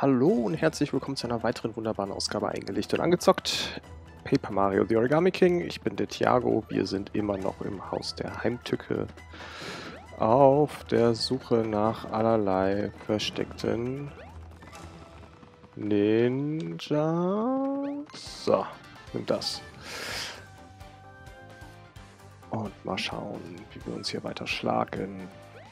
Hallo und herzlich willkommen zu einer weiteren wunderbaren Ausgabe Eingelegt und Angezockt. Paper Mario The Origami King. Ich bin der Thiago. Wir sind immer noch im Haus der Heimtücke auf der Suche nach allerlei versteckten Ninjas. So, nimm das. Und mal schauen, wie wir uns hier weiter schlagen.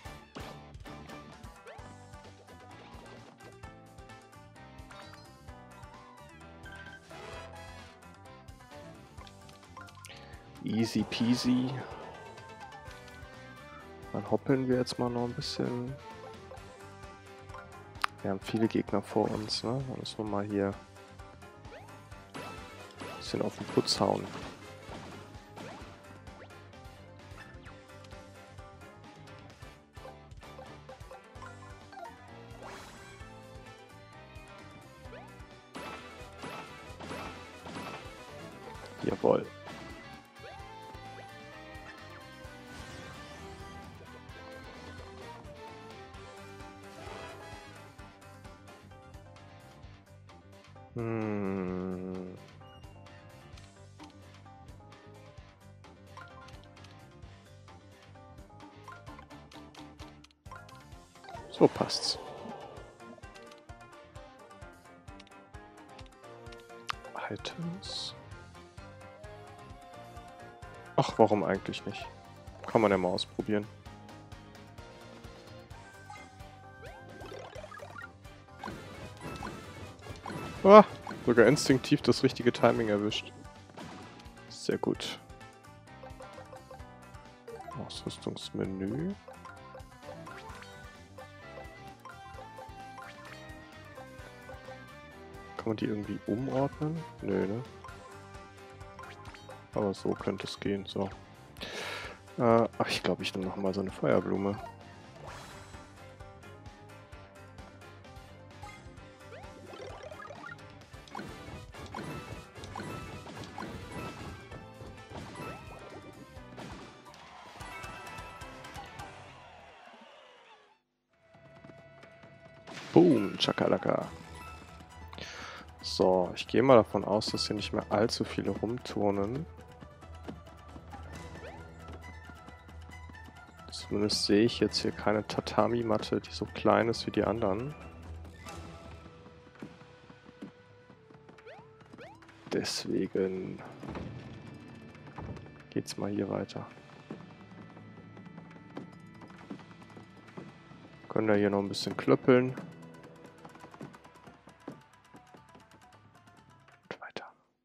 Easy peasy. Dann hoppeln wir jetzt mal noch ein bisschen. Wir haben viele Gegner vor uns, ne? Da müssen wir mal hier ein bisschen auf den Putz hauen. Jawohl. So passt's. Items. Ach, warum eigentlich nicht? Kann man ja mal ausprobieren. Ah, sogar instinktiv das richtige Timing erwischt. Sehr gut. Ausrüstungsmenü. Kann man die irgendwie umordnen? Nö, ne? Aber so könnte es gehen, so. Ach, ich glaube, ich nehme noch mal so eine Feuerblume. Boom, Chakalaka. So, ich gehe mal davon aus, dass hier nicht mehr allzu viele rumturnen. Zumindest sehe ich jetzt hier keine Tatami-Matte, die so klein ist wie die anderen. Deswegen geht's mal hier weiter. Können wir hier noch ein bisschen klöppeln. Und weiter.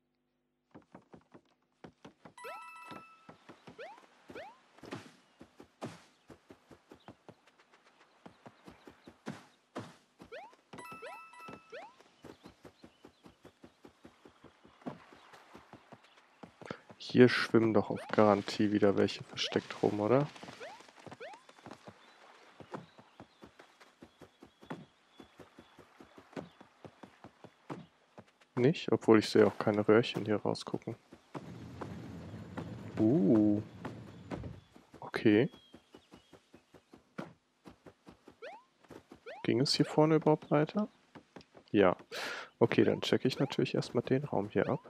Hier schwimmen doch auf Garantie wieder welche versteckt rum, oder? Nicht? Obwohl ich sehe auch keine Röhrchen hier rausgucken. Okay. Ging es hier vorne überhaupt weiter? Ja. Okay, dann checke ich natürlich erstmal den Raum hier ab.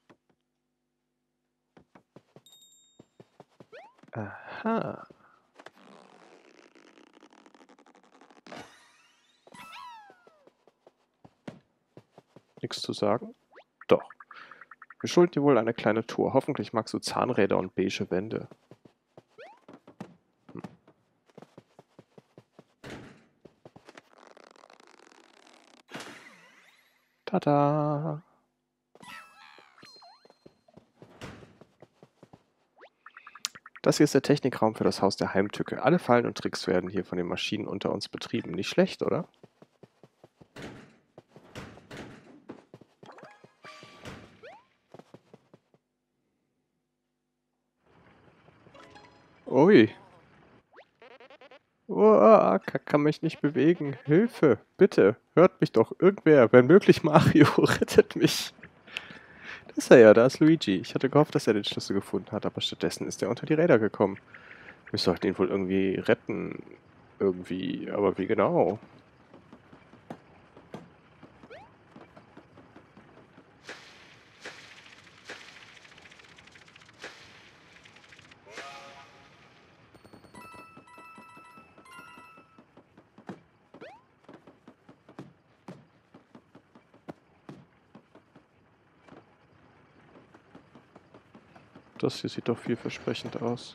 Aha. Nichts zu sagen? Doch. Wir schulden dir wohl eine kleine Tour. Hoffentlich magst du Zahnräder und beige Wände. Tada! Das hier ist der Technikraum für das Haus der Heimtücke. Alle Fallen und Tricks werden hier von den Maschinen unter uns betrieben. Nicht schlecht, oder? Ui. Oh, kann mich nicht bewegen. Hilfe, bitte, hört mich doch. Irgendwer, wenn möglich Mario, rettet mich. Das ist er ja, da ist Luigi. Ich hatte gehofft, dass er den Schlüssel gefunden hat, aber stattdessen ist er unter die Räder gekommen. Wir sollten ihn wohl irgendwie retten. Irgendwie, aber wie genau? Das hier sieht doch vielversprechend aus.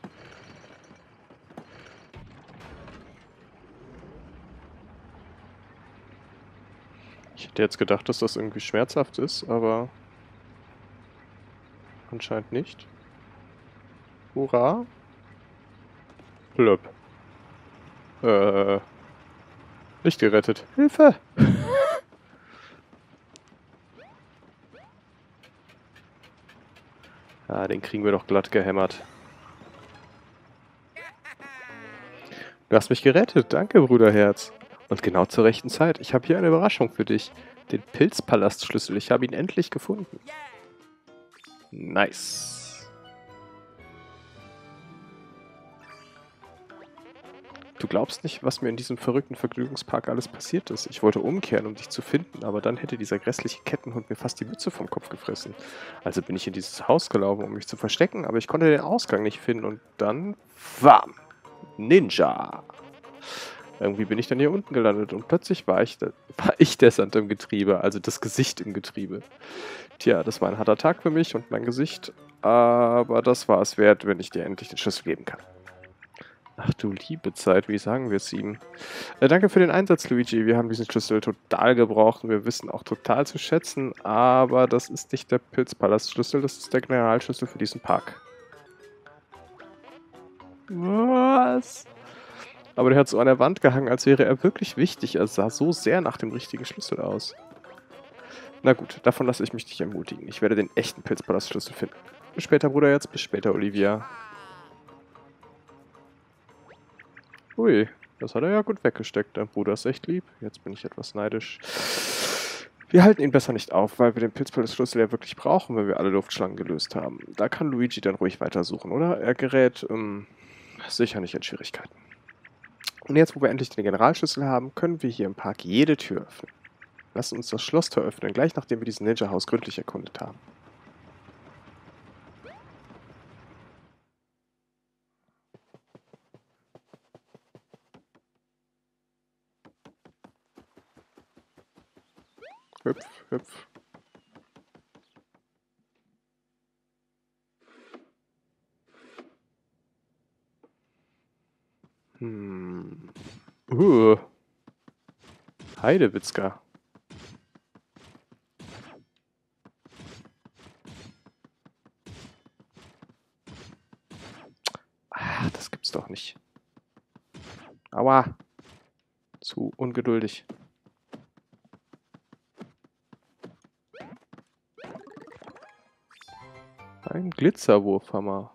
Ich hätte jetzt gedacht, dass das irgendwie schmerzhaft ist, aber anscheinend nicht. Hurra! Blöp. Nicht gerettet. Hilfe! Ah, den kriegen wir doch glatt gehämmert. Du hast mich gerettet. Danke, Bruderherz. Und genau zur rechten Zeit. Ich habe hier eine Überraschung für dich. Den Pilzpalastschlüssel. Ich habe ihn endlich gefunden. Nice. Du glaubst nicht, was mir in diesem verrückten Vergnügungspark alles passiert ist. Ich wollte umkehren, um dich zu finden, aber dann hätte dieser grässliche Kettenhund mir fast die Mütze vom Kopf gefressen. Also bin ich in dieses Haus gelaufen, um mich zu verstecken, aber ich konnte den Ausgang nicht finden und dann... Wham! Ninja! Irgendwie bin ich dann hier unten gelandet und plötzlich war ich der Sand im Getriebe, also das Gesicht im Getriebe. Tja, das war ein harter Tag für mich und mein Gesicht, aber das war es wert, wenn ich dir endlich den Schlüssel geben kann. Ach du liebe Zeit, wie sagen wir es ihm? Danke für den Einsatz, Luigi. Wir haben diesen Schlüssel total gebraucht und wir wissen auch total zu schätzen, aber das ist nicht der Pilzpalastschlüssel, das ist der Generalschlüssel für diesen Park. Was? Aber der hat so an der Wand gehangen, als wäre er wirklich wichtig. Er sah so sehr nach dem richtigen Schlüssel aus. Na gut, davon lasse ich mich nicht ermutigen. Ich werde den echten Pilzpalastschlüssel finden. Bis später, Bruder, jetzt. Bis später, Olivia. Ui, das hat er ja gut weggesteckt. Dein Bruder ist echt lieb. Jetzt bin ich etwas neidisch. Wir halten ihn besser nicht auf, weil wir den Pilzpalastschlüssel ja wirklich brauchen, wenn wir alle Luftschlangen gelöst haben. Da kann Luigi dann ruhig weitersuchen, oder? Er gerät sicher nicht in Schwierigkeiten. Und jetzt, wo wir endlich den Generalschlüssel haben, können wir hier im Park jede Tür öffnen. Lass uns das Schlosstor öffnen, gleich nachdem wir dieses Ninja-Haus gründlich erkundet haben. Hüpf, hüpf. Hm. Heidewitzka. Ah, das gibt's doch nicht. Aua. Zu ungeduldig. Ein Glitzerwurfhammer.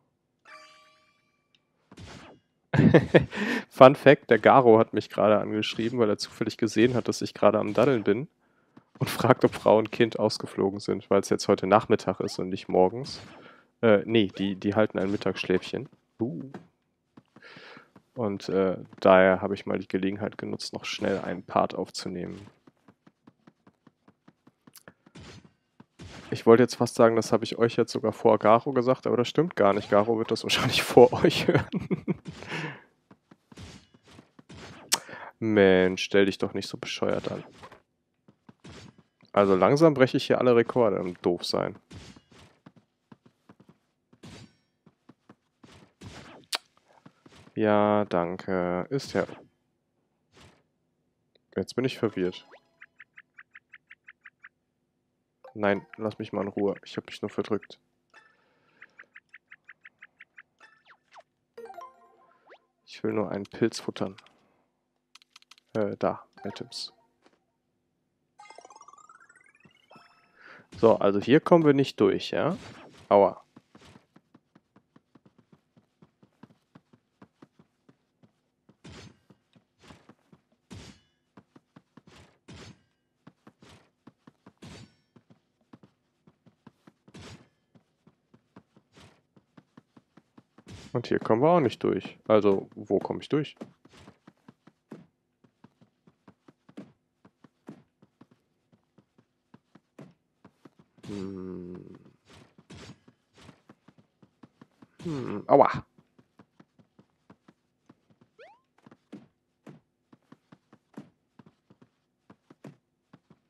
Fun Fact, der Garo hat mich gerade angeschrieben, weil er zufällig gesehen hat, dass ich gerade am Daddeln bin und fragt, ob Frau und Kind ausgeflogen sind, weil es jetzt heute Nachmittag ist und nicht morgens. Nee, die halten ein Mittagsschläfchen. Und daher habe ich mal die Gelegenheit genutzt, noch schnell einen Part aufzunehmen. Ich wollte jetzt fast sagen, das habe ich euch jetzt sogar vor Garo gesagt, aber das stimmt gar nicht. Garo wird das wahrscheinlich vor euch hören. Mensch, stell dich doch nicht so bescheuert an. Also langsam breche ich hier alle Rekorde im Doofsein. Ja, danke. Ist ja... Jetzt bin ich verwirrt. Nein, lass mich mal in Ruhe. Ich habe mich nur verdrückt. Ich will nur einen Pilz futtern. Da, Items. So, also hier kommen wir nicht durch, ja? Aua. Und hier kommen wir auch nicht durch. Also, wo komme ich durch? Aua.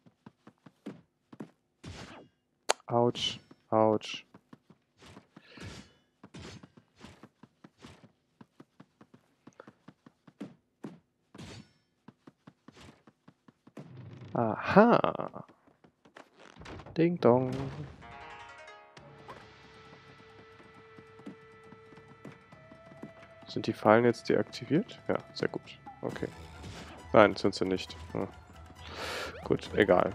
Autsch. Autsch. Aha. Ding dong. Sind die Fallen jetzt deaktiviert? Ja, sehr gut. Okay. Nein, sind sie nicht. Hm. Gut, egal.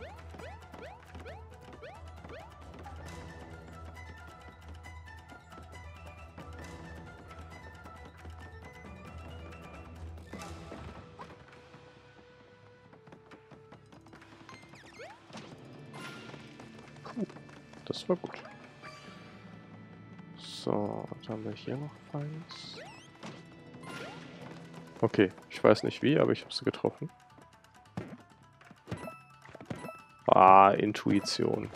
Puh, das war gut. So, was haben wir hier noch Feins? Okay, ich weiß nicht wie, aber ich habe sie getroffen. Ah, Intuition.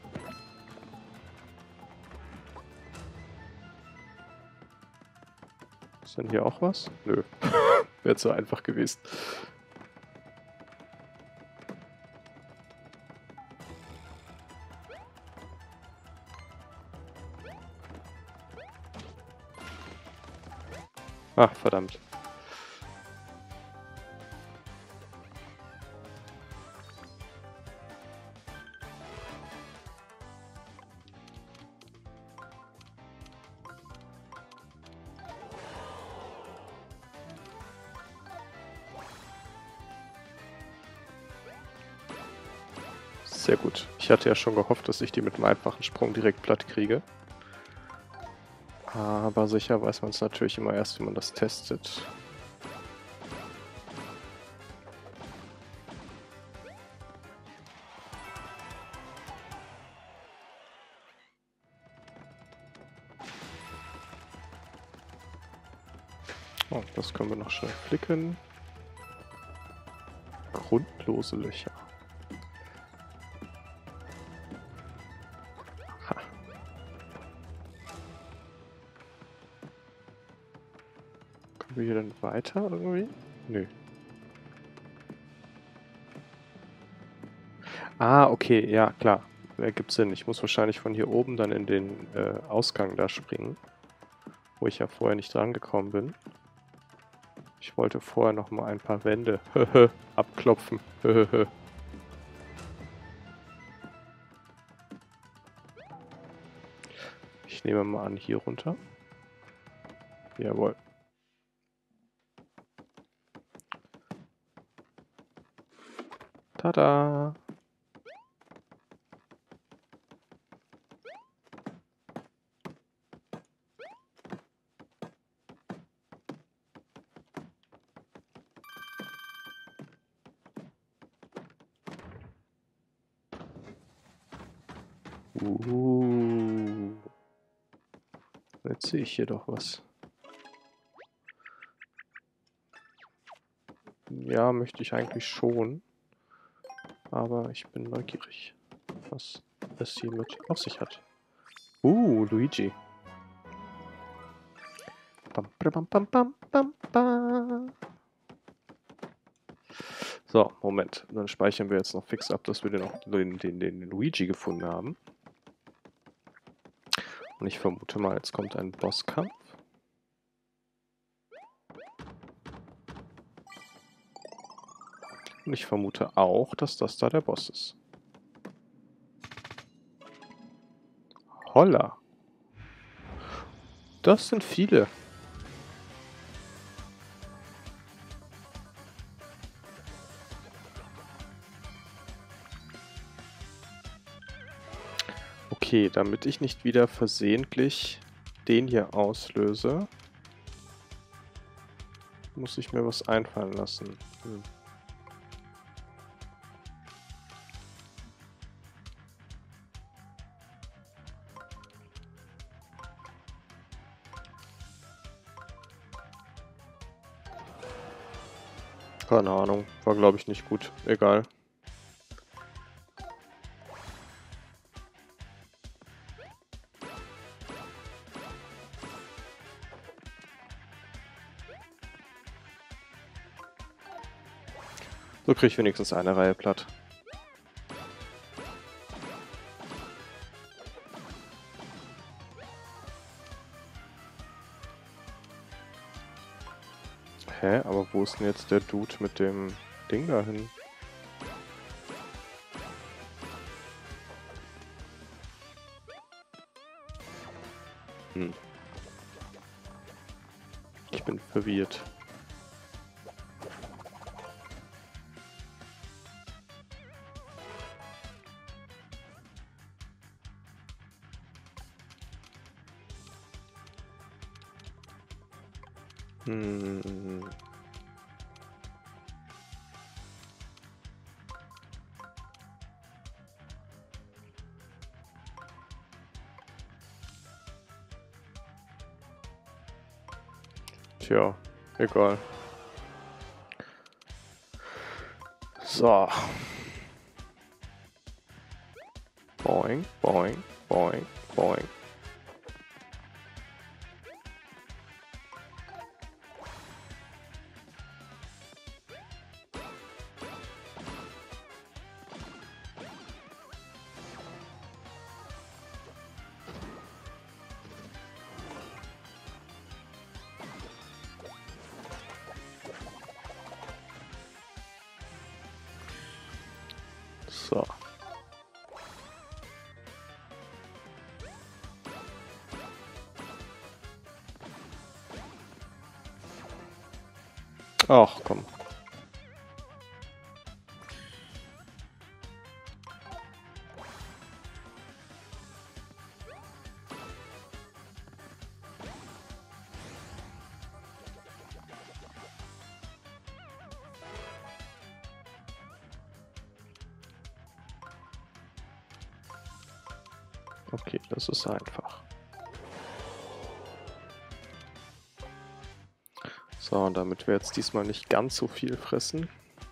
Ist denn hier auch was? Nö. Wäre zu einfach gewesen. Ach, verdammt. Sehr gut. Ich hatte ja schon gehofft, dass ich die mit einem einfachen Sprung direkt platt kriege. Aber sicher weiß man es natürlich immer erst, wenn man das testet. Oh, das können wir noch schnell flicken. Grundlose Löcher. Ha. Können wir hier dann weiter irgendwie? Nö. Ah, okay, ja, klar. Ergibt Sinn. Ich muss wahrscheinlich von hier oben dann in den Ausgang da springen, wo ich ja vorher nicht dran gekommen bin. Ich wollte vorher noch mal ein paar Wände abklopfen. Ich nehme mal an, hier runter. Jawohl. Tada! Jetzt sehe ich hier doch was. Ja, möchte ich eigentlich schon. Aber ich bin neugierig, was es hier mit auf sich hat. Luigi. Bam, bam, bam, bam, bam, bam. So, Moment. Dann speichern wir jetzt noch fix ab, dass wir den Luigi gefunden haben. Und ich vermute mal, jetzt kommt ein Bosskampf. Und ich vermute auch, dass das da der Boss ist. Holla. Das sind viele. Okay, damit ich nicht wieder versehentlich den hier auslöse, muss ich mir was einfallen lassen. Keine Ahnung, war glaube ich nicht gut. Egal. So kriege ich wenigstens eine Reihe platt. Hä? Aber wo ist denn jetzt der Dude mit dem Ding dahin? Hm. Ich bin verwirrt. Hm. Tja, egal. So. Boing, boing, boing, boing. So. Ach, komm. Okay, das ist einfach. So, und damit wir jetzt diesmal nicht ganz so viel fressen.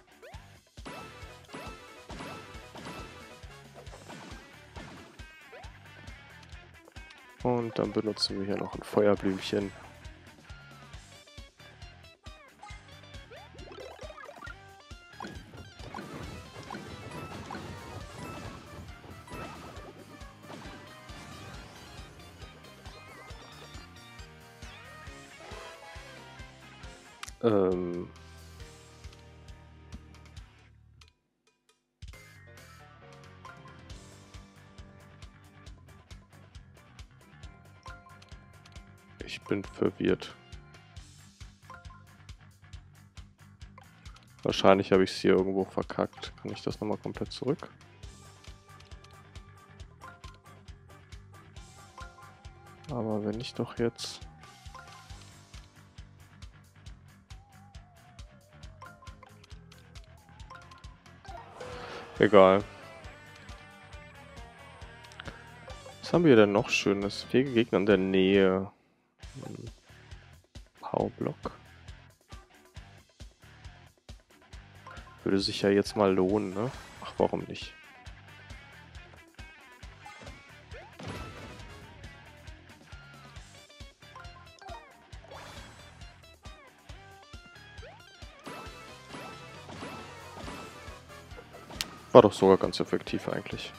Und dann benutzen wir hier noch ein Feuerblümchen. Ich bin verwirrt. Wahrscheinlich habe ich es hier irgendwo verkackt. Kann ich das nochmal komplett zurück? Aber wenn ich doch jetzt... Egal. Was haben wir denn noch Schönes? Fähige Gegner in der Nähe. Powerblock. Würde sich ja jetzt mal lohnen, ne? Ach, warum nicht? War doch sogar ganz effektiv eigentlich.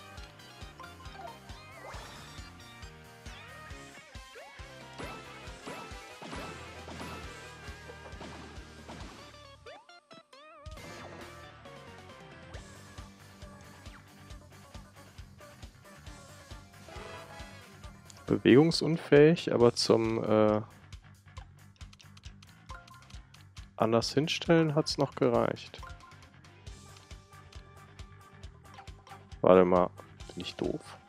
Bewegungsunfähig, aber zum anders hinstellen hat es noch gereicht. Warte mal, bin ich doof?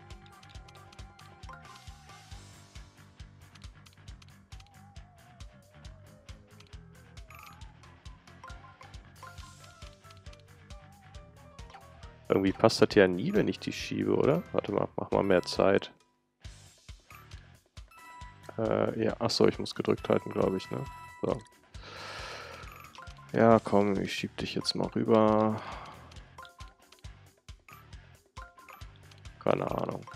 Irgendwie passt das ja nie, wenn ich die schiebe, oder? Warte mal, mach mal mehr Zeit. Ja, achso, ich muss gedrückt halten, glaube ich, ne? So. Ja, komm, ich schieb dich jetzt mal rüber. Keine Ahnung.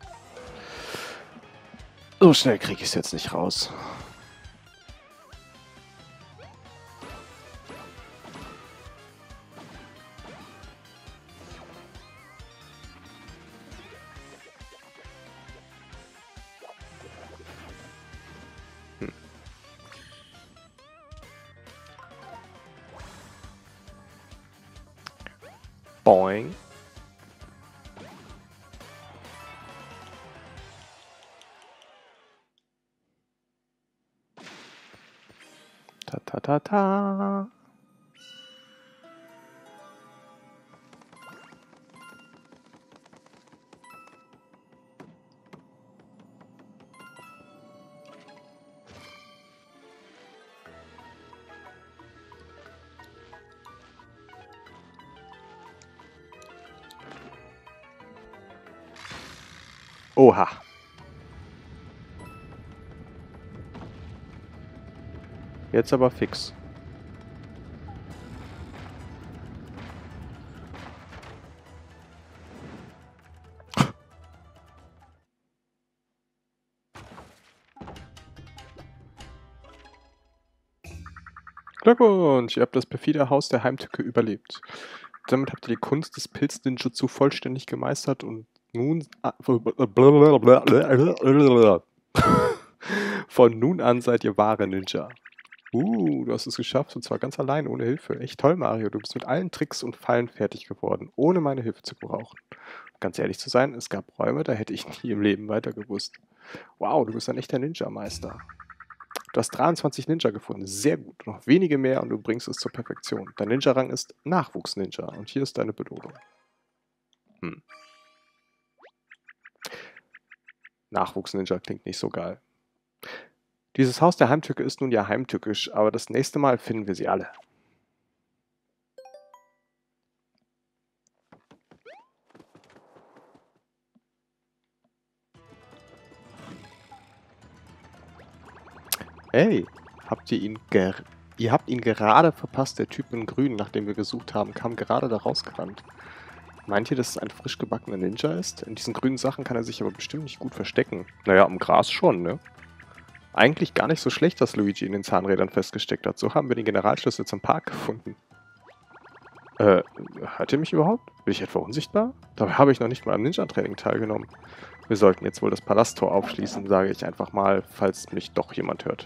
So schnell kriege ich es jetzt nicht raus. Boing. Ta ta ta ta. Oha. Jetzt aber fix. Glückwunsch, ihr habt das perfide Haus der Heimtücke überlebt. Damit habt ihr die Kunst des Pilz-Ninjutsu vollständig gemeistert und nun... Von nun an seid ihr wahre Ninja. Du hast es geschafft und zwar ganz allein, ohne Hilfe. Echt toll, Mario. Du bist mit allen Tricks und Fallen fertig geworden, ohne meine Hilfe zu brauchen. Ganz ehrlich zu sein, es gab Räume, da hätte ich nie im Leben weiter gewusst. Wow, du bist ein echter Ninja-Meister. Du hast 23 Ninja gefunden. Sehr gut. Noch wenige mehr und du bringst es zur Perfektion. Dein Ninja-Rang ist Nachwuchs-Ninja und hier ist deine Belohnung. Nachwuchs-Ninja klingt nicht so geil. Dieses Haus der Heimtücke ist nun ja heimtückisch, aber das nächste Mal finden wir sie alle. Hey, ihr habt ihn gerade verpasst. Der Typ in Grün, nach dem wir gesucht haben, kam gerade da rausgerannt. Meint ihr, dass es ein frisch gebackener Ninja ist? In diesen grünen Sachen kann er sich aber bestimmt nicht gut verstecken. Naja, im Gras schon, ne? Eigentlich gar nicht so schlecht, dass Luigi in den Zahnrädern festgesteckt hat. So haben wir den Generalschlüssel zum Park gefunden. Hört ihr mich überhaupt? Bin ich etwa unsichtbar? Dabei habe ich noch nicht mal am Ninja-Training teilgenommen. Wir sollten jetzt wohl das Palasttor aufschließen, sage ich einfach mal, falls mich doch jemand hört.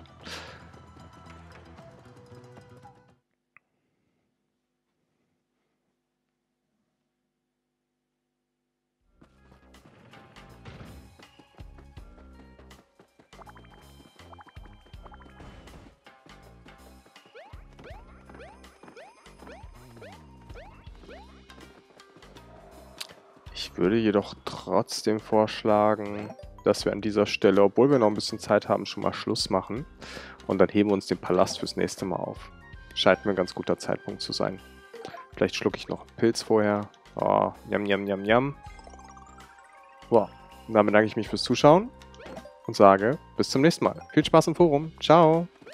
Ich würde jedoch trotzdem vorschlagen, dass wir an dieser Stelle, obwohl wir noch ein bisschen Zeit haben, schon mal Schluss machen. Und dann heben wir uns den Palast fürs nächste Mal auf. Scheint mir ein ganz guter Zeitpunkt zu sein. Vielleicht schlucke ich noch einen Pilz vorher. Oh, njam, njam, njam, njam. Wow. Und dann bedanke ich mich fürs Zuschauen und sage bis zum nächsten Mal. Viel Spaß im Forum. Ciao.